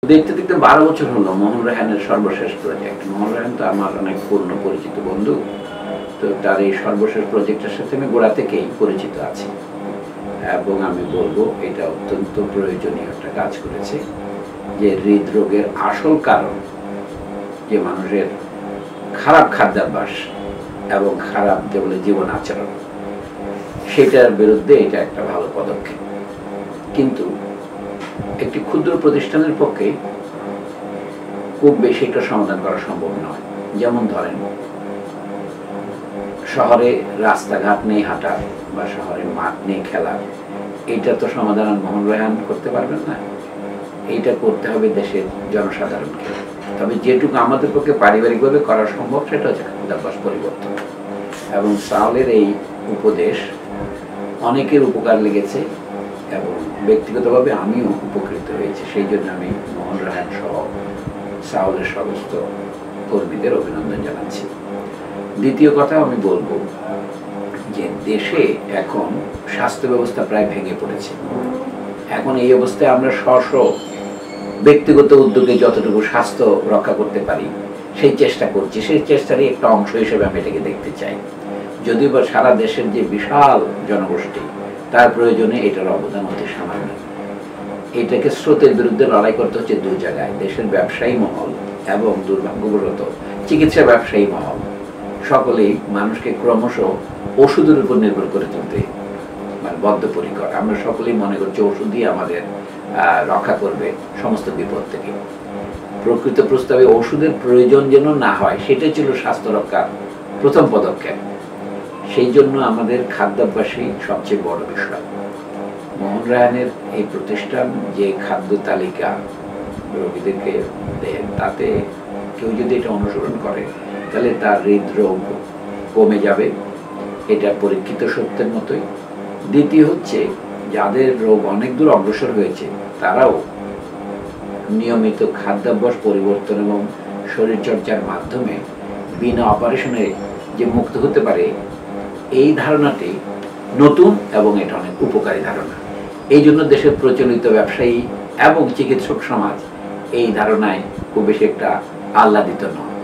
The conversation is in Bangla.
দেখতে দেখতে 12 বছর হলো মোহন রায়হানের সর্বশেষ প্রজেক্ট। মোহন রায়হান তো আমার অনেক পূর্ণ পরিচিত বন্ধু, তো তার এই সর্বশেষ প্রজেক্টের সাথে আমি গোড়া থেকেই পরিচিত আছি এবং আমি বলবো এটা অত্যন্ত প্রয়োজনীয় একটা কাজ করেছে। যে হৃদরোগের আসল কারণ যে মানুষের খারাপ খাদ্যাভ্যাস এবং খারাপ যে বলে জীবন আচরণ, সেটার বিরুদ্ধে এটা একটা ভালো পদক্ষেপ। কিন্তু একটি ক্ষুদ্র প্রতিষ্ঠানের পক্ষে খুব বেশি একটা সমাধান করা সম্ভব নয়। যেমন ধরেন, শহরে রাস্তাঘাট নেই হাঁটার বা শহরে মাঠ নেই খেলার, এইটা তো সমাধান মোহন রায়হান করতে পারবেন না। এইটা করতে হবে দেশের জনসাধারণকে। তবে যেটুকু আমাদের পক্ষে পারিবারিকভাবে করা সম্ভব সেটা হচ্ছে খাদ্যাভ্যাস পরিবর্তন। এবং সাওলের এই উপদেশ অনেকের উপকার লেগেছে এবং ব্যক্তিগতভাবে আমিও উপকৃত হয়েছি। সেই জন্য আমি মোহন রায়হান সহ সাওলের সমস্ত কর্মীদের অভিনন্দন জানাচ্ছি। দ্বিতীয় কথা আমি বলবো যে দেশে এখন স্বাস্থ্য ব্যবস্থা প্রায় ভেঙে পড়েছে। এখন এই অবস্থায় আমরা স্ব ব্যক্তিগত উদ্যোগে যতটুকু স্বাস্থ্য রক্ষা করতে পারি সেই চেষ্টা করছি। সেই চেষ্টারই একটা অংশ হিসেবে আমি এটাকে দেখতে চাই। যদিও বা সারা দেশের যে বিশাল জনগোষ্ঠী, তার প্রয়োজনে এটার অবদান অতি সামান্য। এটাকে স্রোতের বিরুদ্ধে লড়াই করতে হচ্ছে দুই জায়গায়, দেশের ব্যবসায়ী মহল এবং দুর্ভাগ্যবশত চিকিৎসা ব্যবসায়ী মহল। সকলেই মানুষকে ক্রমশ ওষুধের উপর নির্ভর করে তুলতে মানে বদ্ধপরিকর। আমরা সকলেই মনে করছি ওষুধই আমাদের রক্ষা করবে সমস্ত বিপদ থেকে। প্রকৃত প্রস্তাবে ওষুধের প্রয়োজন যেন না হয়, সেটাই ছিল স্বাস্থ্য রক্ষার প্রথম পদক্ষেপ। সেই জন্য আমাদের খাদ্যাভ্যাসই সবচেয়ে বড় বিষয়। মোহন রায়হানের এই প্রতিষ্ঠান যে খাদ্য তালিকা রোগীদেরকে দেন, তাতে কেউ যদি এটা অনুসরণ করে তাহলে তার হৃদরোগ কমে যাবে। এটা পরীক্ষিত সত্যের মতোই। দ্বিতীয় হচ্ছে, যাদের রোগ অনেক দূর অগ্রসর হয়েছে তারাও নিয়মিত খাদ্যাভ্যাস পরিবর্তন এবং শরীরচর্চার মাধ্যমে বিনা অপারেশনে যে মুক্ত হতে পারে, এই ধারণাটি নতুন এবং এটা অনেক উপকারী ধারণা। এই জন্য দেশের প্রচলিত ব্যবসায়ী এবং চিকিৎসক সমাজ এই ধারণায় খুব বেশি একটা আহ্লাদিত নয়।